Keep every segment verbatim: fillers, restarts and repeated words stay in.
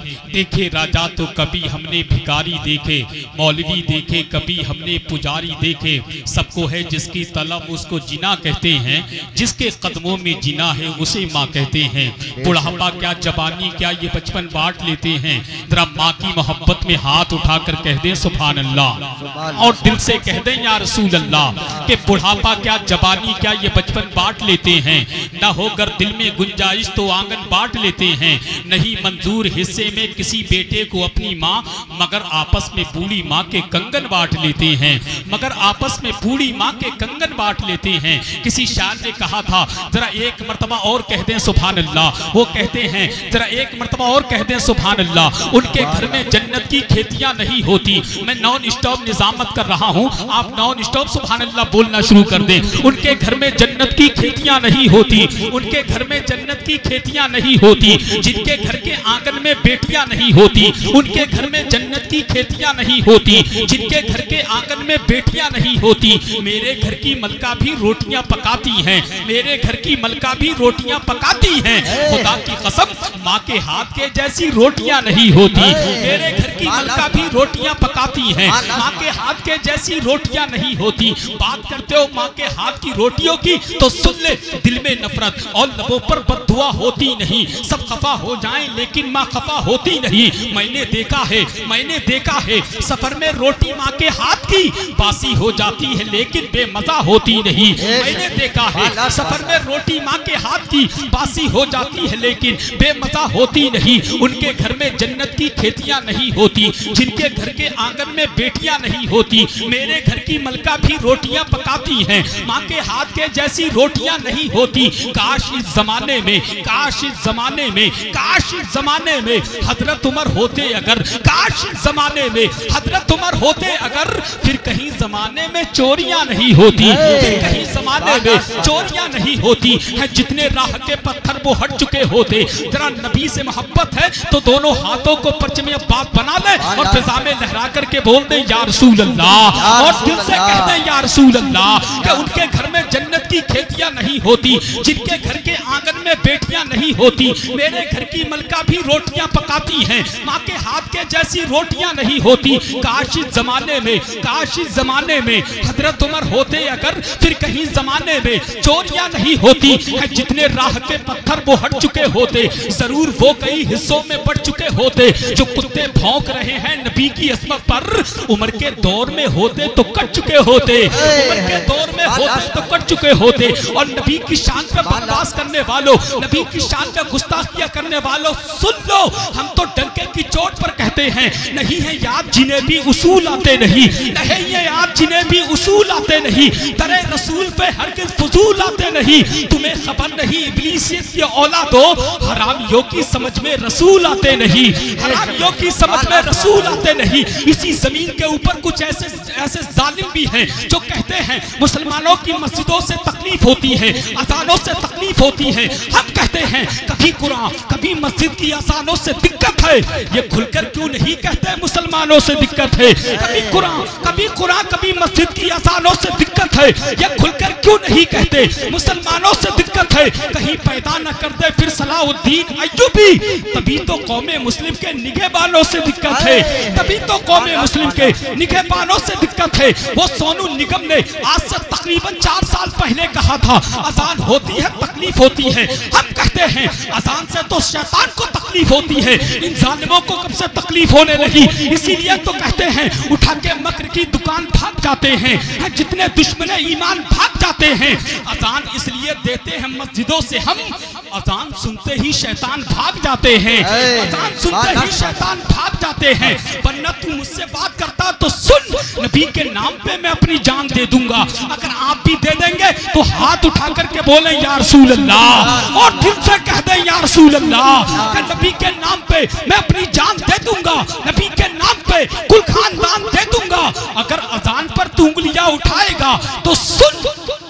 देखे राजा तो कभी हमने भिखारी देखे, मौलवी देखे कभी हमने पुजारी देखे। सबको है जिसकी तलब उसको जिना कहते हैं, जिसके कदमों में जिना है उसे माँ कहते हैं। बुढ़ापा क्या जवानी क्या ये बचपन बांट लेते हैं। जरा माँ की मोहब्बत में हाथ उठाकर कह दें सुभान अल्लाह, और दिल से कह दें या रसूल अल्लाह कि बुढ़ापा क्या जवानी क्या ये बचपन बांट लेते हैं। न होकर दिल में गुंजाइश तो आंगन बांट लेते हैं। नहीं मंजूर हिस्से में किसी बेटे को अपनी माँ, मगर आपस में बूढ़ी माँ के कंगन बांट लेते हैं। मगर आपस में बूढ़ी माँ के कंगन बांट लेते हैं। किसी शायर ने कहा था जरा एक मर्तबा और कह दें सुभान अल्लाह। वो कहते हैं जरा एक मर्तबा और कह दें सुभान अल्लाह। उनके घर में जन्नत की खेतियां नहीं होती। मैं नॉन स्टॉप निजामत कर रहा हूँ, आप नॉन स्टॉप सुभान अल्लाह बोलना शुरू कर दें। उनके घर में जन्नत की खेतियां नहीं होती। उनके घर में जन्नत की खेतियां नहीं होती। जिनके घर के आंगन में बेटियां नहीं होती, उनके घर में जन्नत की खेतियां नहीं होती। जिनके घर के आंगन में बेटियां नहीं होती, मेरे घर की मलका भी रोटियां पकाती हैं। मेरे घर की मलका भी रोटियां पकाती हैं। खुदा की कसम माँ के हाथ के जैसी रोटियां नहीं होती। मेरे घर की मलका भी रोटियां पकाती हैं। माँ के हाथ के जैसी रोटियां नहीं होती। बात करते हो माँ के हाथ की रोटियों की तो सुन ले, दिल में नफरत और लबों पर बद्दुआ होती नहीं। सब खफा हो जाएं लेकिन माँ खफा होती नहीं। मैंने देखा है, मैंने देखा है सफर में रोटी माँ के हाथ की बासी हो जाती है लेकिन बेमजा होती नहीं। मैंने देखा है सफर में रोटी माँ के हाथ की बासी हो जाती है लेकिन बेमजा होती नहीं। उनके घर में जन्नत की खेतियां नहीं होती। जिनके घर के आंगन में बेटियां नहीं होती, मेरे घर की मलका भी रोटियां पकाती हैं। माँ के हाथ के जैसी रोटियां नहीं होती। काश इस जमाने में, काश इस जमाने में, काश इस जमाने में हजरत उमर होते अगर, काश इस जमाने में हजरत उमर होते अगर, फिर कहीं जमाने में चोरियां नहीं होती। फिर कहीं जमाने में चोरियां नहीं होती है। जितने राह के पत्थर वो हट चुके होते। जरा नबी से मोहब्बत है तो दोनों हाथों को पर्च में बात बना ले और फिजा में लहरा करके बोल दे या रसूल अल्लाह, और दिल से कह दे या रसूल अल्लाह कि उनके घर में जन्नत की खेतियां नहीं होती। जिनके घर के आंगन में बेटियां नहीं होती, मेरे घर की मलका भी रोटियां पकाती हैं। माँ के हाथ के जैसी रोटियां नहीं होती। काश इस जमाने में, काश इस जमाने में हजरत उमर होते अगर, फिर कहीं जमाने में चोरियां नहीं होती है। जितने राह के पत्थर वो हट चुके होते, जरूर वो कई हिस्सों में बढ़ चुके होते। जो कुत्ते भौंक रहे हैं नबी की अस्मत पर, उमर के दौर में होते तो कट चुके होते। उमर के दौर में होते तो कट चुके होते। और नबी की शान पे बकवास करने वालों, नबी की शान पे गुस्ताखियां करने वालों, सुन लो, हम तो डंके की चोट पर कहते हैं नहीं है याद जिन्हें भी उसूल आते नहीं, नहीं है याद जिन्हें भी उसूल आते नहीं, तेरे रसूल पे हरगिज़ फजूल आते नहीं। तुम्हें खबर नहीं इब्लीसियत की औलादो, हरामियों की समझ में रसूल आते नहीं, हरामियों की समझ में रसूल आते नहीं। इसी जमीन के ऊपर कुछ ऐसे ऐसे जालिम भी हैं जो कहते हैं मुसलमानों की मस्जिदों से तकलीफ होती है, अजानों से तकलीफ होती है। हम कहते हैं कभी कुरान कभी मस्जिद की अजानों से दिक्कत है, ये खुलकर क्यों नहीं कहते मुसलमानों से दिक्कत है। कभी कुरान कभी कुरान कभी मस्जिद की अजानों से दिक्कत है, ये खुलकर क्यों नहीं कहते मुसलमानों से दिक्कत है। कहीं पैदा न कर दे फिर सलाहुद्दीन अय्यूबी, तभी तो कौमे मुस्लिम के निगहबानों से दिक्कत है, तभी तो कौमे मुस्लिम के निगहबानों से दिक्कत है। वो सोनू निगम ने आज से तकरीबन चार साल पहले कहा था अजान होती है तकलीफ होती है। हम कहते हैं अजान से तो शैतान को तकलीफ होती है, इन जालिमों को कब से तकलीफ होने लगी। इसीलिए तो कहते हैं उठा के मक्र की दुकान भाग जाते हैं, जितने दुश्मन ईमान भाग जाते हैं। अजान इसलिए देते हैं मस्जिदों से हम, अजान सुनते ही शैतान भाग जाते हैं, अजान सुनते ही शैतान भाग जाते हैं। वरना तू मुझसे बात करता तो सुन, नबी के नाम पे मैं अपनी जान दे दूंगा। अगर आप भी दे देंगे तो हाथ उठा करके बोले या रसूल अल्लाह, और दिल से कह दे या रसूल अल्लाह कि नबी के नाम पे मैं अपनी जान दे दूंगा, नबी के नाम पे कुल खानदान दे दूंगा। अगर अजान पर तू उंगलियां उठाएगा तो सुन,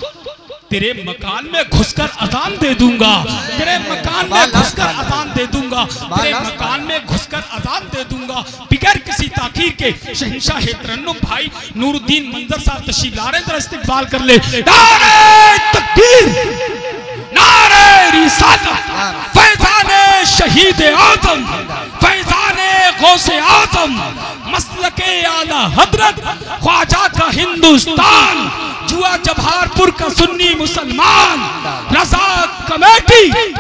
तेरे मकान में घुसकर अजान दे दूंगा, तेरे मकान में घुसकर अजान दे दूंगा, तेरे मकान में घुसकर अजान दे दूंगा। बिगैर किसी ताखीर के शहंशाह तरन्नुम भाई नूरुद्दीन मंजर साहब तशरीफ ला रहे हैं, जरा इस्तकबाल कर ले। नारे तकबीर, नारे रिसालत, फैज़ान शहीद आज़म, फैज़ान गौसे आजम, मसलके आला हजरत, ख्वाजा का हिंदुस्तान, जुआ जबहारपुर का सुन्नी मुसलमान, रजा कमेटी